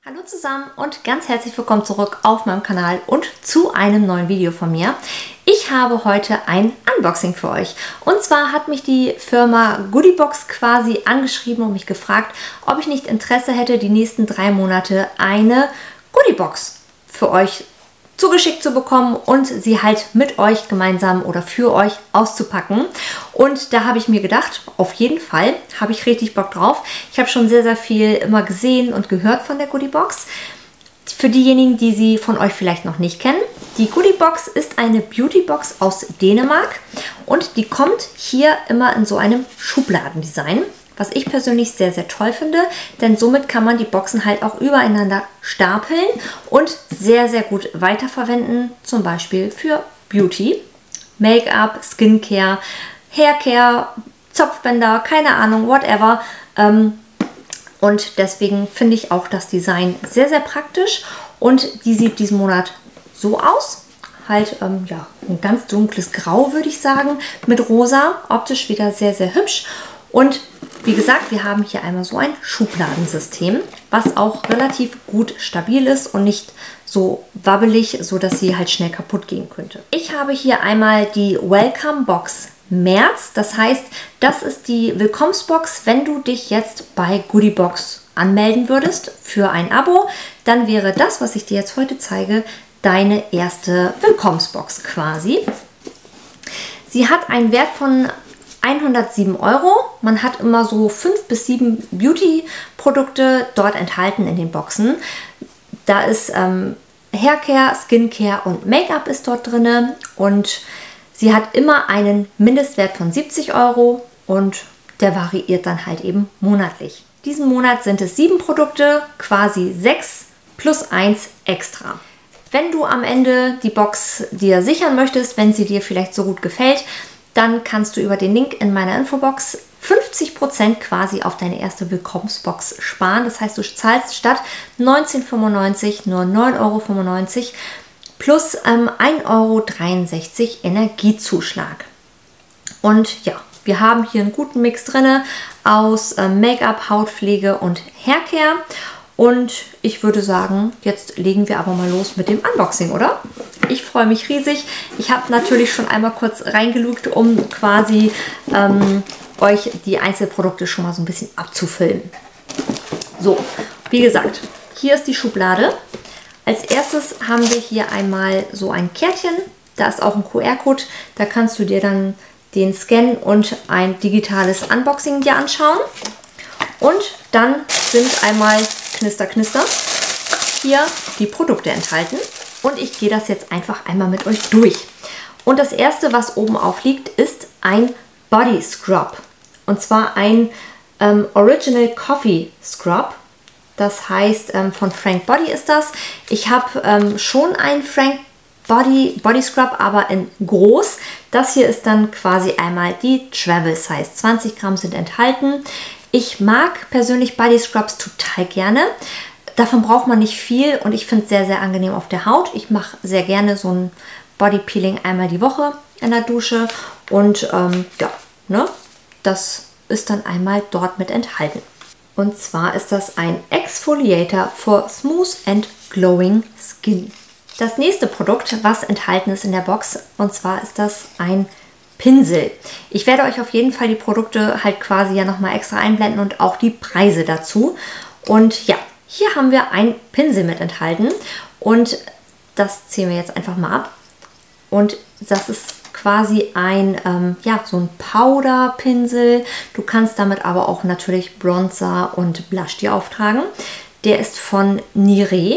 Hallo zusammen und ganz herzlich willkommen zurück auf meinem Kanal und zu einem neuen Video von mir. Ich habe heute ein Unboxing für euch. Und zwar hat mich die Firma Goodiebox quasi angeschrieben und mich gefragt, ob ich nicht Interesse hätte, die nächsten 3 Monate eine Goodiebox für euch zugeschickt zu bekommen und sie halt mit euch gemeinsam oder für euch auszupacken. Und da habe ich mir gedacht, auf jeden Fall habe ich richtig Bock drauf. Ich habe schon sehr, sehr viel immer gesehen und gehört von der Goodiebox. Für diejenigen, die sie von euch vielleicht noch nicht kennen, die Goodiebox ist eine Beautybox aus Dänemark und die kommt hier immer in so einem Schubladendesign. Was ich persönlich sehr, sehr toll finde, denn somit kann man die Boxen halt auch übereinander stapeln und sehr, sehr gut weiterverwenden. Zum Beispiel für Beauty, Make-up, Skincare, Haircare, Zopfbänder, keine Ahnung, whatever. Und deswegen finde ich auch das Design sehr, sehr praktisch. Und die sieht diesen Monat so aus. Halt, ja, ein ganz dunkles Grau, würde ich sagen, mit rosa. Optisch wieder sehr, sehr hübsch. Und wie gesagt, wir haben hier einmal so ein Schubladensystem, was auch relativ gut stabil ist und nicht so wabbelig, so dass sie halt schnell kaputt gehen könnte. Ich habe hier einmal die Welcome Box März. Das heißt, das ist die Willkommensbox. Wenn du dich jetzt bei Goodiebox anmelden würdest für ein Abo, dann wäre das, was ich dir jetzt heute zeige, deine erste Willkommensbox quasi. Sie hat einen Wert von 107 €. Man hat immer so 5 bis 7 Beauty-Produkte dort enthalten in den Boxen. Da ist Haircare, Skincare und Make-up ist dort drin. Und sie hat immer einen Mindestwert von 70 € und der variiert dann halt eben monatlich. Diesen Monat sind es 7 Produkte, quasi 6 plus 1 extra. Wenn du am Ende die Box dir sichern möchtest, wenn sie dir vielleicht so gut gefällt, dann kannst du über den Link in meiner Infobox 50% quasi auf deine erste Willkommensbox sparen. Das heißt, du zahlst statt 19,95 € nur 9,95 € plus 1,63 € Energiezuschlag. Und ja, wir haben hier einen guten Mix drin aus Make-up, Hautpflege und Haircare. Und ich würde sagen, jetzt legen wir aber mal los mit dem Unboxing, oder? Ich freue mich riesig. Ich habe natürlich schon einmal kurz reingelugt, um quasi euch die Einzelprodukte schon mal so ein bisschen abzufilmen. So, wie gesagt, hier ist die Schublade. Als erstes haben wir hier einmal so ein Kärtchen. Da ist auch ein QR-Code. Da kannst du dir dann den scannen und ein digitales Unboxing dir anschauen. Und dann sind einmal Knister, Knister hier die Produkte enthalten. Und ich gehe das jetzt einfach einmal mit euch durch. Und das erste, was oben aufliegt, ist ein Body Scrub. Und zwar ein Original Coffee Scrub. Das heißt, von Frank Body ist das. Ich habe schon einen Frank Body Scrub, aber in groß. Das hier ist dann quasi einmal die Travel Size. 20 Gramm sind enthalten. Ich mag persönlich Body Scrubs total gerne. Davon braucht man nicht viel und ich finde es sehr, sehr angenehm auf der Haut. Ich mache sehr gerne so ein Body Peeling einmal die Woche in der Dusche. Und ja, ne, das ist dann einmal dort mit enthalten. Und zwar ist das ein Exfoliator for Smooth and Glowing Skin. Das nächste Produkt, was enthalten ist in der Box, und zwar ist das ein Pinsel. Ich werde euch auf jeden Fall die Produkte halt quasi ja nochmal extra einblenden und auch die Preise dazu. Und ja, hier haben wir einen Pinsel mit enthalten und das ziehen wir jetzt einfach mal ab. Und das ist quasi ein, ja, so ein Powder-Pinsel. Du kannst damit aber auch natürlich Bronzer und Blush dir auftragen. Der ist von Niré.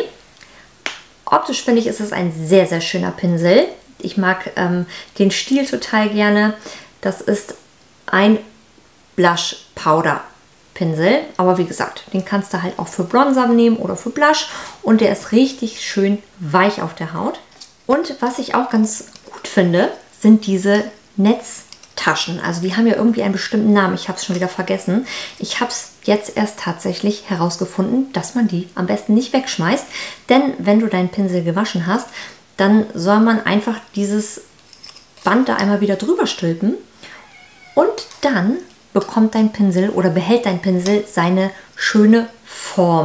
Optisch finde ich, ist es ein sehr, sehr schöner Pinsel. Ich mag den Stil total gerne. Das ist ein Blush Powder Pinsel. Aber wie gesagt, den kannst du halt auch für Bronzer nehmen oder für Blush. Und der ist richtig schön weich auf der Haut. Und was ich auch ganz gut finde, sind diese Netztaschen. Also die haben ja irgendwie einen bestimmten Namen. Ich habe es schon wieder vergessen. Ich habe es jetzt erst tatsächlich herausgefunden, dass man die am besten nicht wegschmeißt. Denn wenn du deinen Pinsel gewaschen hast, dann soll man einfach dieses Band da einmal wieder drüber stülpen und dann bekommt dein Pinsel oder behält dein Pinsel seine schöne Form.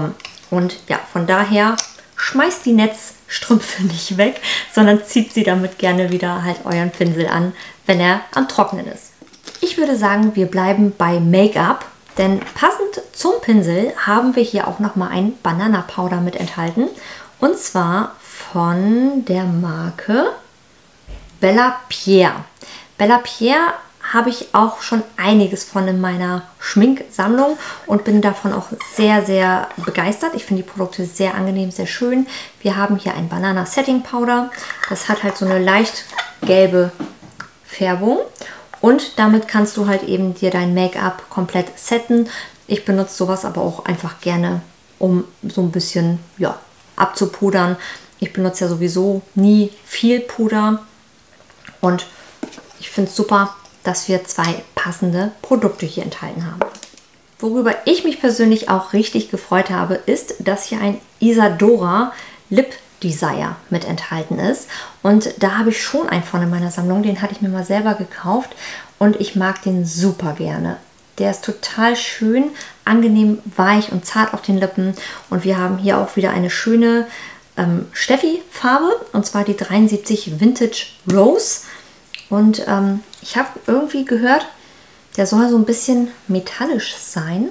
Und ja, von daher schmeißt die Netzstrümpfe nicht weg, sondern zieht sie damit gerne wieder halt euren Pinsel an, wenn er am Trocknen ist. Ich würde sagen, wir bleiben bei Make-up, denn passend zum Pinsel haben wir hier auch nochmal ein Banana Powder mit enthalten. Und zwar von der Marke Bella Pierre. Bella Pierre habe ich auch schon einiges von in meiner Schminksammlung und bin davon auch sehr, sehr begeistert. Ich finde die Produkte sehr angenehm, sehr schön. Wir haben hier ein Banana Setting Powder. Das hat halt so eine leicht gelbe Färbung. Und damit kannst du halt eben dir dein Make-up komplett setten. Ich benutze sowas aber auch einfach gerne, um so ein bisschen ja, abzupudern. Ich benutze ja sowieso nie viel Puder. Und ich finde es super, dass wir zwei passende Produkte hier enthalten haben. Worüber ich mich persönlich auch richtig gefreut habe, ist, dass hier ein Isadora Lip Desire mit enthalten ist. Und da habe ich schon einen von in meiner Sammlung. Den hatte ich mir mal selber gekauft und ich mag den super gerne. Der ist total schön, angenehm weich und zart auf den Lippen. Und wir haben hier auch wieder eine schöne Steffi-Farbe, und zwar die 73 Vintage Rose. Und ich habe irgendwie gehört, der soll so ein bisschen metallisch sein.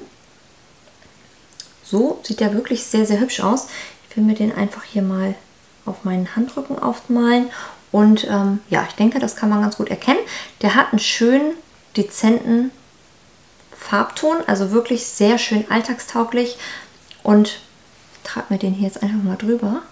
So sieht der wirklich sehr, sehr hübsch aus. Ich will mir den einfach hier mal auf meinen Handrücken aufmalen. Und ja, ich denke, das kann man ganz gut erkennen. Der hat einen schönen, dezenten Farbton, also wirklich sehr schön alltagstauglich. Und ich trage mir den hier jetzt einfach mal drüber.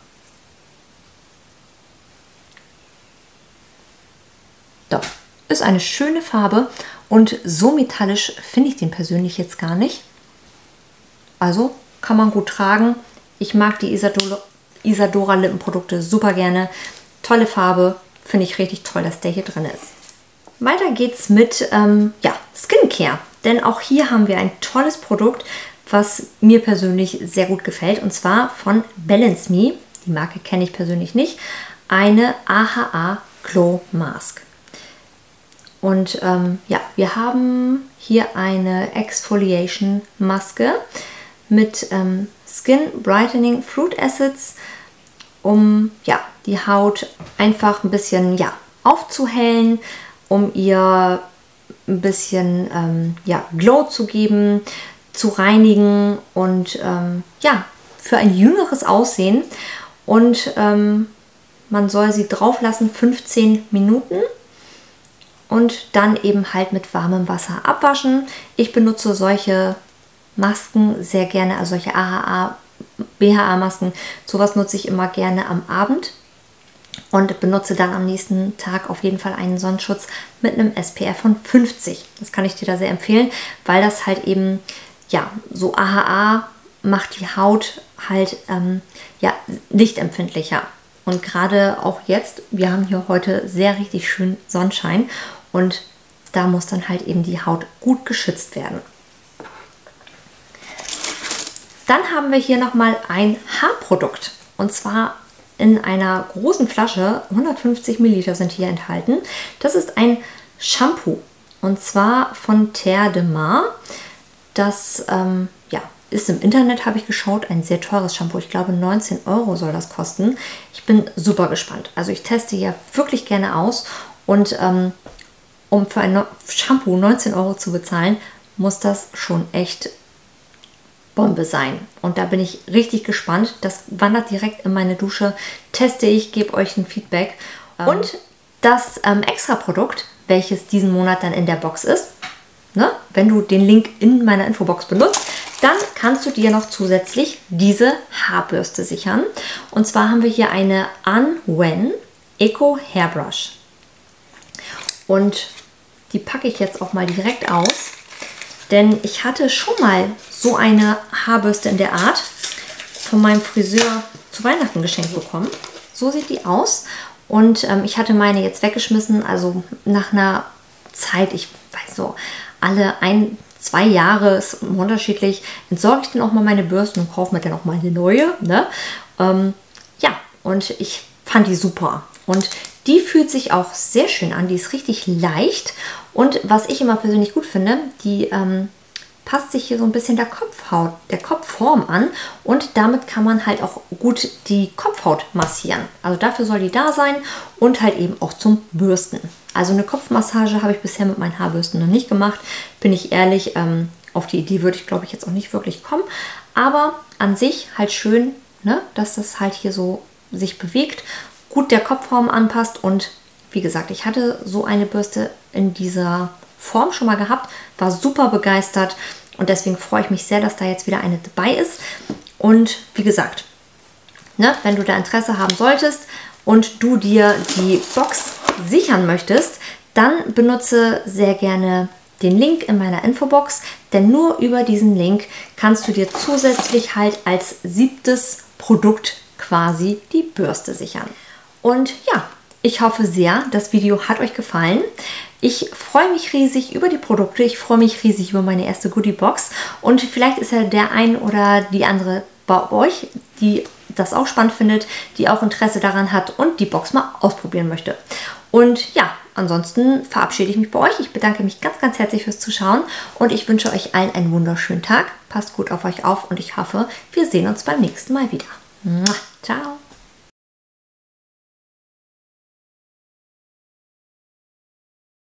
Doch, ist eine schöne Farbe und so metallisch finde ich den persönlich jetzt gar nicht. Also kann man gut tragen. Ich mag die Isadora Lippenprodukte super gerne. Tolle Farbe, finde ich richtig toll, dass der hier drin ist. Weiter geht's mit ja, Skincare, denn auch hier haben wir ein tolles Produkt, was mir persönlich sehr gut gefällt, und zwar von Balance Me. Die Marke kenne ich persönlich nicht. Eine AHA Glow Mask. Und ja, wir haben hier eine Exfoliation Maske mit Skin Brightening Fruit Acids, um ja, die Haut einfach ein bisschen ja, aufzuhellen, um ihr ein bisschen ja, Glow zu geben, zu reinigen und ja, für ein jüngeres Aussehen. Und man soll sie drauf lassen 15 Minuten. Und dann eben halt mit warmem Wasser abwaschen. Ich benutze solche Masken sehr gerne, also solche AHA, BHA-Masken. Sowas nutze ich immer gerne am Abend und benutze dann am nächsten Tag auf jeden Fall einen Sonnenschutz mit einem SPF von 50. Das kann ich dir da sehr empfehlen, weil das halt eben, ja, so AHA macht die Haut halt ja, lichtempfindlicher. Und gerade auch jetzt, wir haben hier heute sehr richtig schön Sonnenschein und da muss dann halt eben die Haut gut geschützt werden. Dann haben wir hier nochmal ein Haarprodukt, und zwar in einer großen Flasche, 150 Milliliter sind hier enthalten. Das ist ein Shampoo, und zwar von Terre de Mar. Das ja, ist im Internet, habe ich geschaut, ein sehr teures Shampoo. Ich glaube 19 € soll das kosten. Ich bin super gespannt. Also ich teste ja wirklich gerne aus, und um für ein Shampoo 19 € zu bezahlen, muss das schon echt Bombe sein. Und da bin ich richtig gespannt. Das wandert direkt in meine Dusche. Teste ich, gebe euch ein Feedback. Und das Extra-Produkt, welches diesen Monat dann in der Box ist, ne, wenn du den Link in meiner Infobox benutzt, dann kannst du dir noch zusätzlich diese Haarbürste sichern. Und zwar haben wir hier eine Anwen Eco Hairbrush. Und die packe ich jetzt auch mal direkt aus, denn ich hatte schon mal so eine Haarbürste in der Art von meinem Friseur zu Weihnachten geschenkt bekommen. So sieht die aus. Und ich hatte meine jetzt weggeschmissen, also nach einer Zeit, ich weiß so, alle 1-2 Jahre, ist unterschiedlich, entsorge ich dann auch mal meine Bürsten und kaufe mir dann auch mal eine neue. Ne? Ja, und ich fand die super. Und die fühlt sich auch sehr schön an, die ist richtig leicht. Und was ich immer persönlich gut finde, die passt sich hier so ein bisschen der Kopfform an und damit kann man halt auch gut die Kopfhaut massieren. Also dafür soll die da sein und halt eben auch zum Bürsten. Also eine Kopfmassage habe ich bisher mit meinen Haarbürsten noch nicht gemacht, bin ich ehrlich. Auf die Idee würde ich, glaube ich, jetzt auch nicht wirklich kommen. Aber an sich halt schön, ne, dass das halt hier so sich bewegt, gut der Kopfform anpasst. Und wie gesagt, ich hatte so eine Bürste in dieser Form schon mal gehabt, war super begeistert. Und deswegen freue ich mich sehr, dass da jetzt wieder eine dabei ist. Und wie gesagt, ne, wenn du da Interesse haben solltest und du dir die Box sichern möchtest, dann benutze sehr gerne den Link in meiner Infobox, denn nur über diesen Link kannst du dir zusätzlich halt als 7. Produkt quasi die Bürste sichern. Und ja, ich hoffe sehr, das Video hat euch gefallen. Ich freue mich riesig über die Produkte, ich freue mich riesig über meine erste Goodiebox und vielleicht ist ja der ein oder die andere bei euch, die das auch spannend findet, die auch Interesse daran hat und die Box mal ausprobieren möchte. Und ja, ansonsten verabschiede ich mich bei euch. Ich bedanke mich ganz, ganz herzlich fürs Zuschauen und ich wünsche euch allen einen wunderschönen Tag. Passt gut auf euch auf und ich hoffe, wir sehen uns beim nächsten Mal wieder. Mua.